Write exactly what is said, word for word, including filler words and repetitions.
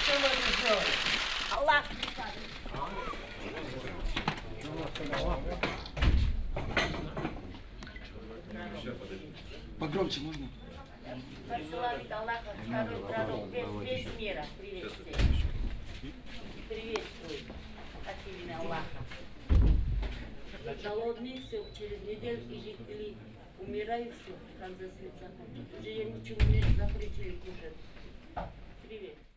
Что вы это сделали? Аллах. Погромче можно? Посланник Аллаха, второй пророк, весь мира приветствует. Приветствует от имени Аллаха. Голодные все, через неделю и жители умирают, все, в конце света. Уже ничего не запретили кушать. Привет.